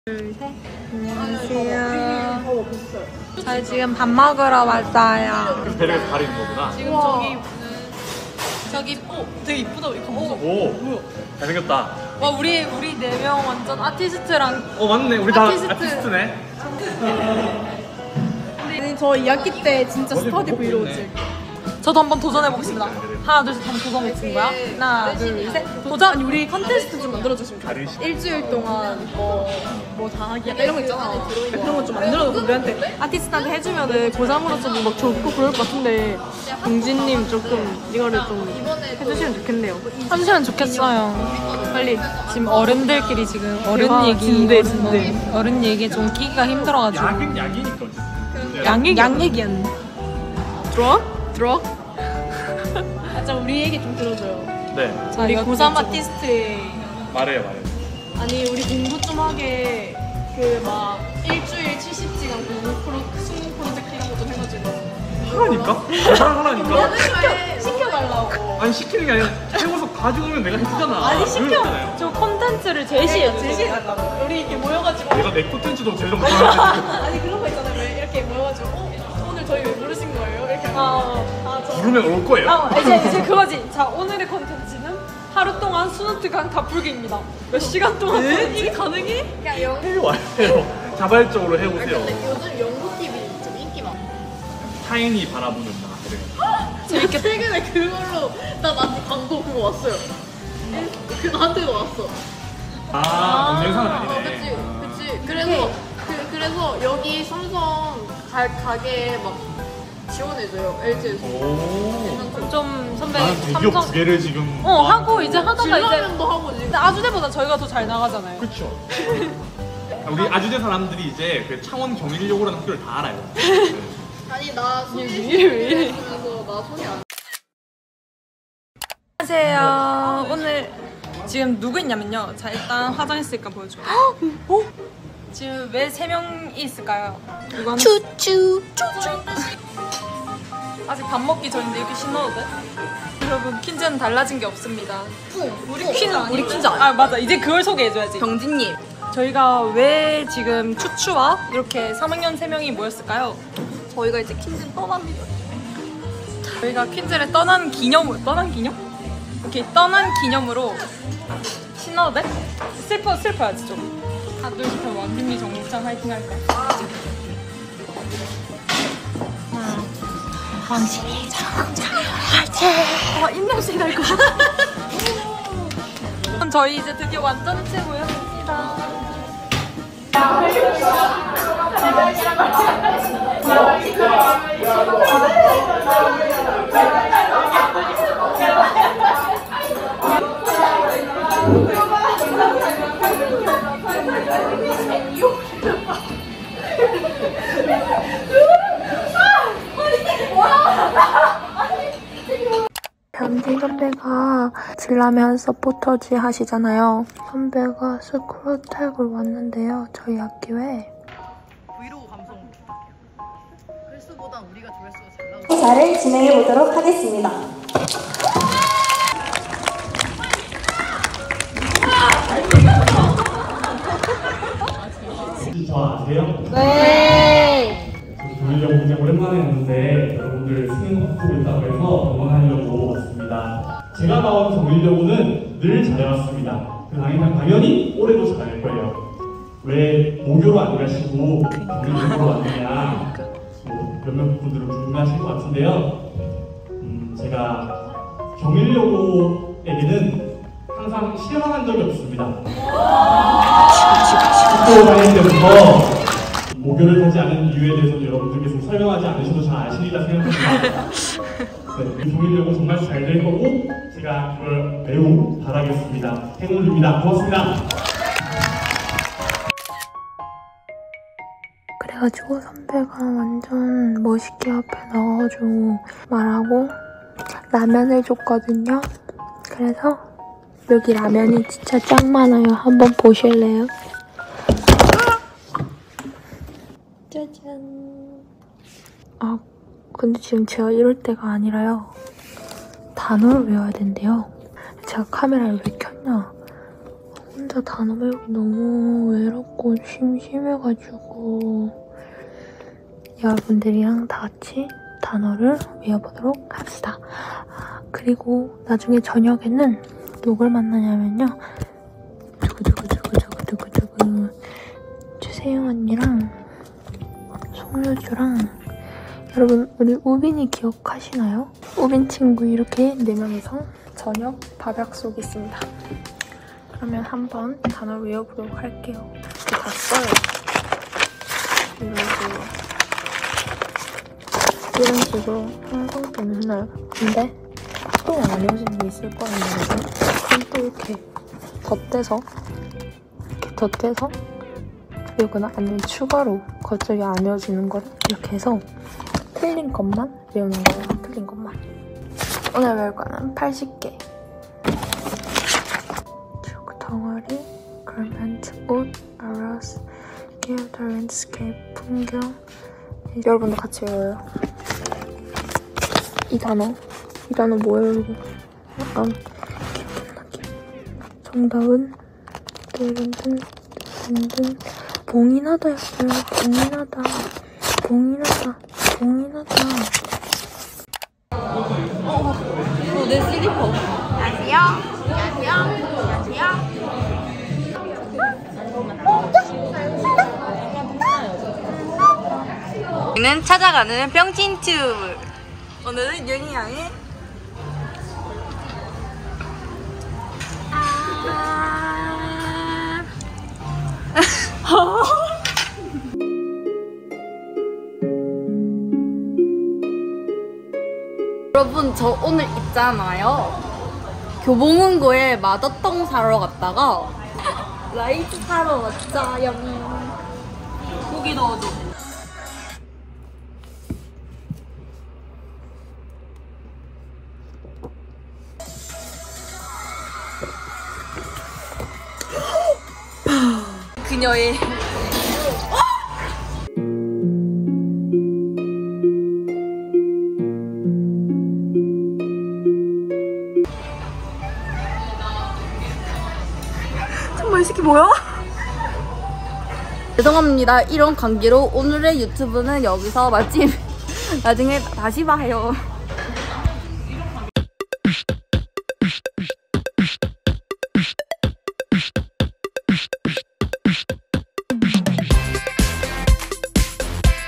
둘, 셋. 안녕하세요. 저희 지금 밥 먹으러 왔어요. 그래서 배를 가리는 거구나. 지금 저기 되게 이쁘다. 이거 보소. 오, 뭐야? 잘생겼다. 와 우리 4명 완전 아티스트랑. 맞네. 우리 다 아티스트네. 아니 저 2학기 때 진짜 스터디 브이로그 찍을게요. 저도 한번 도전해보겠습니다. 하나 둘 셋 한번 도전해보는 거야? 하나 둘 셋. 도전! 아니 우리 컨테스트 좀 만들어주시면 좋겠어요. 일주일 동안 뭐 다 하기 약간 이런 거 있잖아. 그런 거 좀 만들어놓고 우리한테 아티스트한테 해주면은 고3으로 좀 막 좋고 그럴 것 같은데 동진님 조금 이거를 좀 해주시면 좋겠네요. 해주시면 좋겠어요. 빨리. 지금 어른들끼리 지금 어른 대박, 얘기 진대. 어른 얘기 좀 끼기가 힘들어가지고 약이니까. 양 얘기였네. 들어? 진짜 우리 얘기 좀 들어줘요. 네. 우리 고3 아티스트의 말해요. 아니 우리 공부 좀 하게 그 막 일주일 70시간 공부 수능 프로젝트 이런 거 좀 해가지고 하라니까? 대단 하라니까? 시켜달라고. 아니 시키는 게 아니라 해고서 가지고 오면 내가 해주잖아. 아니 시켜. 저 콘텐츠를 제시해달라고. 우리 이렇게 모여가지고 내가 내 콘텐츠도 제대로 못하는데 아니 그런 거 있잖아요. 왜 이렇게 모여가지고 오늘 저희 왜 부르신 거예요? 이렇게 저 부르면 올 거예요. 이제 그거지. 자 오늘의 콘텐츠는 하루 동안 수능특강 다 풀기입니다. 몇 시간 동안 이게 가능해? 해와요. 자발적으로 해오세요. 요즘 연구 TV 좀 인기 많아. 타인이 바라보는 나. 재밌게 최근에 그걸로 나한테 광고 그거 왔어요. 그 나한테도 왔어. 영상은 아니네. 그치. 그래서 여기 삼성 가게에 막 지원해줘요. LG에서. 오. 좀 선배 나는 대기업 두 개를 지금. 하고 이제 하다가 이제 진라면도 하고 지금. 근데 아주대보다 저희가 더 잘 나가잖아요. 그렇죠. 우리 아주대 사람들이 이제 그 창원 경일여고라는 학교를 다 알아요. 아니 나 소개시켜주면서 나 소개 안. 안녕하세요. 오늘 지금 누구 있냐면요. 자 일단 화장했으니까 보여줄게요. 지금 왜 3명이 있을까요? 이건 추추. 아직 밥 먹기 전인데 이렇게 신어도 돼? 여러분 퀸즈는 달라진 게 없습니다. 우리 퀸즈 아니야? 맞아. 이제 그걸 소개해줘야지. 경진님. 저희가 왜 지금 추추와 이렇게 3학년 3명이 모였을까요? 저희가 이제 퀸즈를 떠납니다. 저희가 퀸즈를 떠난 기념으로 이렇게 떠난 기념으로 신어도 돼? 슬퍼야지 좀. 하나 둘 셋 왕진미 정국찬 화이팅 할까? 왕진미 정국찬 화이팅! 입냄새 날 거. 저희 이제 드디어 완전체 모였습니다. 변진 선배가 진라면 서포터즈 하시잖아요. 선배가 스크루탭을 왔는데요. 저희 학교에. 브이로그 감성. 헬스보다 우리가 조회수가 잘 나오고. 행사를 진행해 보도록 하겠습니다. 혹시 저 아세요? 네! 조일영 굉장히 오랜만에 왔는데 여러분들 수능 앞두고 있다고 해서 응원하려고 왔습니다. 제가 나온 정일여고는 늘 잘해왔습니다. 당연히 올해도 잘할 거예요. 왜 모교로 안 가시고 정일여고로 왔느냐 몇몇 분들은 궁금하실 것 같은데요. 제가 정일여고에게는 항상 실망한 적이 없습니다. 학교 다닐 때부터 모교를 하지 않은 이유에 대해서 여러분들께서 설명하지 않으셔도 잘 아시리라 생각합니다. 네, 정일여고 정말 잘 될 거고 제가 그걸 매우 바라겠습니다. 행운입니다. 고맙습니다. 그래가지고 선배가 완전 멋있게 앞에 나와가지고 말하고 라면을 줬거든요. 그래서 여기 라면이 진짜 짱 많아요. 한번 보실래요? 짜잔. 근데 지금 제가 이럴 때가 아니라요. 단어를 외워야 된대요. 제가 카메라를 왜 켰냐? 혼자 단어 배우기 너무 외롭고 심심해가지고 여러분들이랑 다 같이 단어를 외워보도록 합시다. 그리고 나중에 저녁에는 누굴 만나냐면요. 두구두구두구두구두구두구 주세영 언니랑 송효주랑 여러분 우리 우빈이 기억하시나요? 우빈 친구 이렇게 4명이서 저녁 밥 약속이 있습니다. 그러면 한번 단어를 외워보도록 할게요. 이렇게 다 써요. 이런 식으로 항상 맨날 근데 또 안 외워지는 게 있을 거란 말이죠. 그럼 또 이렇게 덧대서 외우거나 아니면 추가로 갑자기 안 외워지는 걸 이렇게 해서 틀린 것만 외우는 거예요. 틀린 것만. 오늘 외울 거는 80개. 쭉 덩어리, garment, 옷, arrows, give, landscape, 풍경. 여러분도 같이 외워요. 이 단어 뭐예요, 이거? 약간 정답은 봉인하다였어요. 봉인하다. 내 슬리퍼. 우리는 찾아가는 병진 튜브. 오늘은 윤희 양의 여러분 저 오늘 있잖아요. 교보문고에 마더똥 사러 갔다가 라이트 사러 왔어요. 고기 넣어줘. 그녀의 정말 이 새끼 뭐야? 죄송합니다. 이런 관계로 오늘의 유튜브는 여기서 마침. 나중에 다시 봐요.